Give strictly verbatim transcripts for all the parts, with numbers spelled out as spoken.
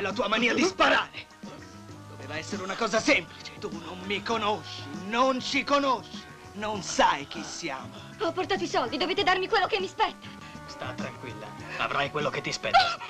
quella tua mania di sparare? Doveva essere una cosa semplice. Tu non mi conosci, non ci conosci, non sai chi siamo. Ho portato i soldi, dovete darmi quello che mi spetta. Sta tranquilla, avrai quello che ti spetta.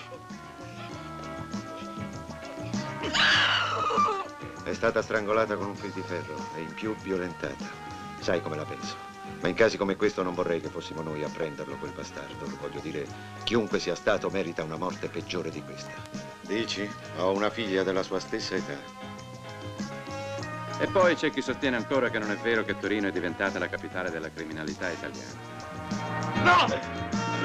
È stata strangolata con un fil di ferro e in più violentata. Sai come la penso. Ma in casi come questo non vorrei che fossimo noi a prenderlo, quel bastardo. Voglio dire, chiunque sia stato merita una morte peggiore di questa. Dici? Ho una figlia della sua stessa età. E poi c'è chi sostiene ancora che non è vero che Torino è diventata la capitale della criminalità italiana. No!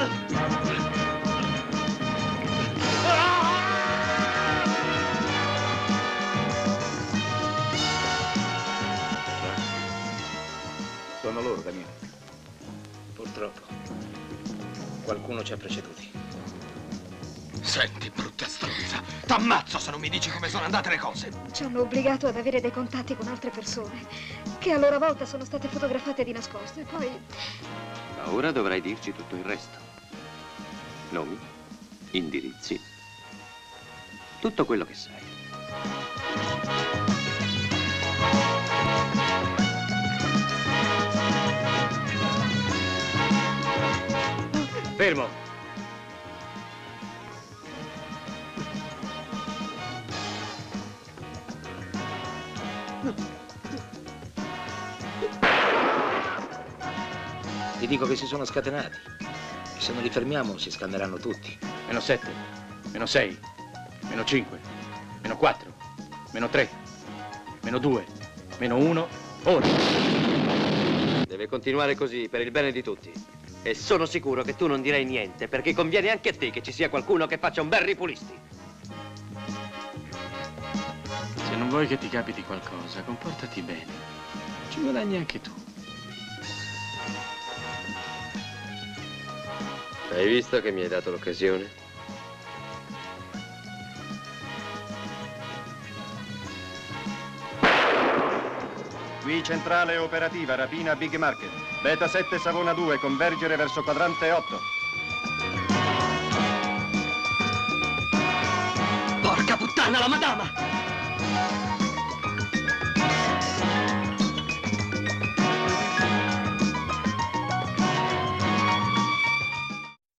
Sono loro, Damiano. Purtroppo. Qualcuno ci ha preceduti. Senti, brutta stronza, t'ammazzo se non mi dici come sono andate le cose. Ci hanno obbligato ad avere dei contatti con altre persone, che a loro volta sono state fotografate di nascosto e poi... Ma ora dovrai dirci tutto il resto. Nomi, indirizzi, tutto quello che sai. Fermo! Ti dico che si sono scatenati. E se non li fermiamo si scanneranno tutti. Meno sette, meno sei, meno cinque, meno quattro, meno tre, meno due, meno uno, ora. Deve continuare così per il bene di tutti. E sono sicuro che tu non dirai niente, perché conviene anche a te che ci sia qualcuno che faccia un bel ripulisti. Se non vuoi che ti capiti qualcosa, comportati bene. Ci guadagni anche tu. Hai visto che mi hai dato l'occasione? Qui centrale operativa, rapina Big Market. Beta sette Savona due, convergere verso quadrante otto. Porca puttana, la madama!